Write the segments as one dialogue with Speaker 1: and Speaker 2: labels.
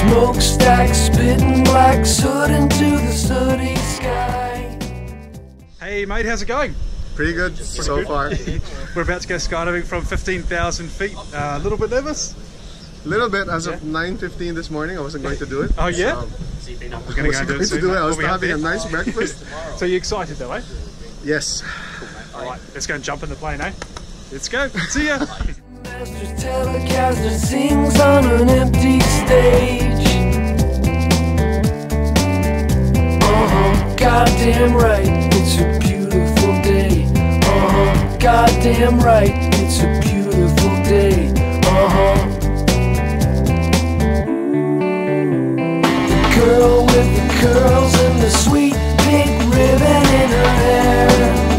Speaker 1: smokestack, spitting black soot into the sooty sky.
Speaker 2: Hey mate, how's it going?
Speaker 3: Pretty good so far.
Speaker 2: We're about to go skydiving from 15,000 feet. A little bit nervous?
Speaker 3: A little bit. As of 9:15 this morning, I wasn't going to do it.
Speaker 2: Oh yeah?
Speaker 3: So,
Speaker 2: We're going to go and do it soon.
Speaker 3: I was
Speaker 2: We'll be
Speaker 3: having a
Speaker 2: out there.
Speaker 3: nice breakfast.
Speaker 2: So you excited though, eh?
Speaker 3: Yes.
Speaker 2: Alright, let's go and jump in the plane, eh? Let's go. See ya.
Speaker 1: Master Telecaster sings on an empty stage. Goddamn right, it's a beautiful day. Goddamn right, it's a beautiful day. The girl with the curls and the sweet pink ribbon in her hair.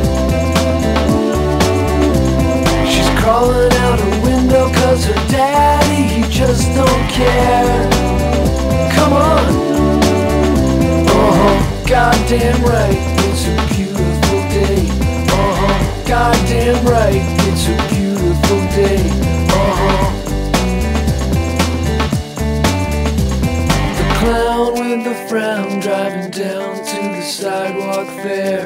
Speaker 1: She's crawling out her window 'cause her daddy, he just don't care. Come on. Goddamn right, it's a beautiful day. Goddamn right, it's a beautiful day. The clown with the frown driving down to the sidewalk fair.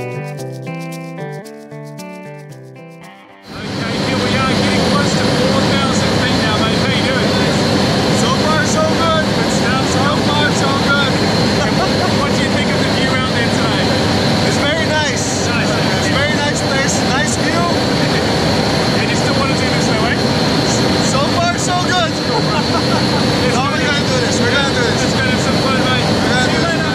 Speaker 2: Okay, here we are getting close to 4,000 feet now, mate. How you doing?
Speaker 3: So far, so good.
Speaker 2: Good stuff.
Speaker 3: So far, so good.
Speaker 2: What do you think of the view out there today?
Speaker 3: It's very nice. It's a very nice place. Nice view.
Speaker 2: And you still want to do this though, eh?
Speaker 3: So far, so good. No, we're gonna do this. We're gonna do this.
Speaker 2: Let's go have some fun, mate.
Speaker 3: We're gonna
Speaker 2: See you
Speaker 3: do
Speaker 2: later.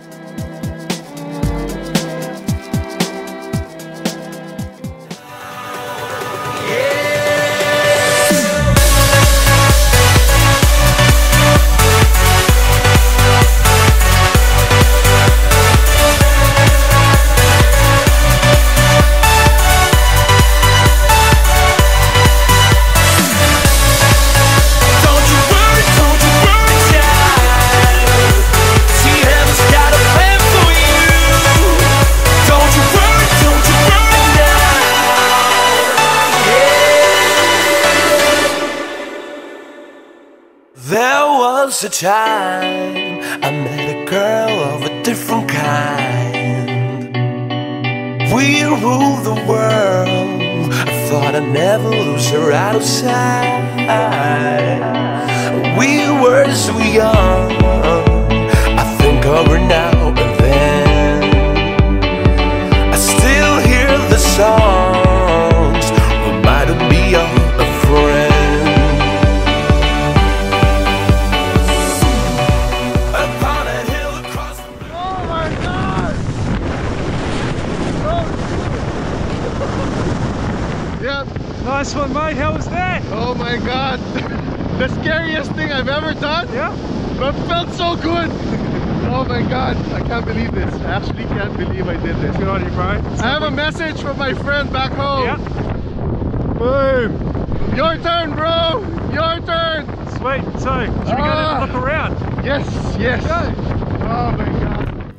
Speaker 1: There was a time I met a girl of a different kind. We ruled the world. I thought I'd never lose her out of sight. We were so young. I think of her now and then. I still hear the songs reminding me of a friend.
Speaker 3: Yep.
Speaker 2: Nice one, mate. How was that?
Speaker 3: Oh my god. The scariest thing I've ever done.
Speaker 2: Yeah?
Speaker 3: But felt so good. Oh my god. I can't believe this. I actually can't believe I did this.
Speaker 2: Good on you, bro.
Speaker 3: I have a message from my friend back home.
Speaker 2: Yeah.
Speaker 3: Boom. Your turn, bro. Your turn.
Speaker 2: Sweet. So, should we go and look around?
Speaker 3: Yes, yes.
Speaker 2: Go.
Speaker 3: Oh my god.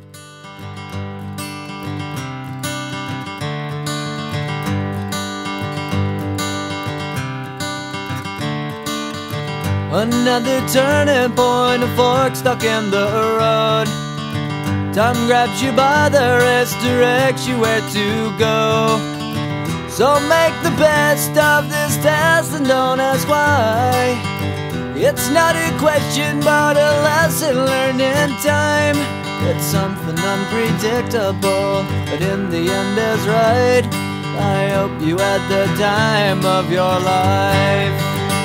Speaker 4: Another turning point, a fork stuck in the road. Time grabs you by the wrist, directs you where to go. So make the best of this test and don't ask why. It's not a question but a lesson learned in time. It's something unpredictable, but in the end is right. I hope you had the time of your life.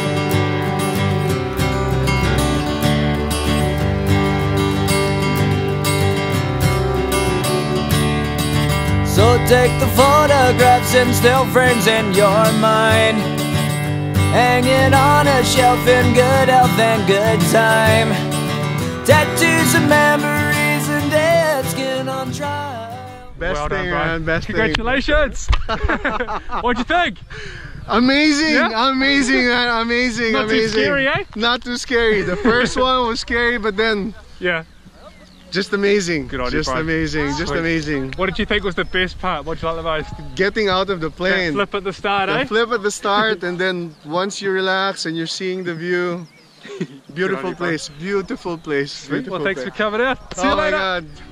Speaker 4: So take the photographs and still frames in your mind, hanging on a shelf in good health and good time. Tattoos and memories and dead skin on trial.
Speaker 3: Best
Speaker 2: Well done,
Speaker 3: thing,
Speaker 2: bro.
Speaker 3: man. Best
Speaker 2: Congratulations. What'd you think?
Speaker 3: thing. Amazing,
Speaker 2: Yeah?
Speaker 3: amazing, man. Amazing,
Speaker 2: Not too
Speaker 3: amazing.
Speaker 2: scary, eh?
Speaker 3: Not too scary. The first one was scary, but then
Speaker 2: Yeah.
Speaker 3: just amazing.
Speaker 2: Good on you,
Speaker 3: just
Speaker 2: bro.
Speaker 3: amazing. Just
Speaker 2: Sweet.
Speaker 3: amazing.
Speaker 2: What did you think was the best part? What did you like the most?
Speaker 3: Getting out of the
Speaker 2: That
Speaker 3: plane.
Speaker 2: flip at the start,
Speaker 3: The
Speaker 2: eh?
Speaker 3: flip at the start, and then once you relax and you're seeing the view, Beautiful place, beautiful place.
Speaker 2: Sweet.
Speaker 3: Beautiful
Speaker 2: Well, thanks
Speaker 3: place.
Speaker 2: for coming out. See you
Speaker 3: Oh my
Speaker 2: later.
Speaker 3: God.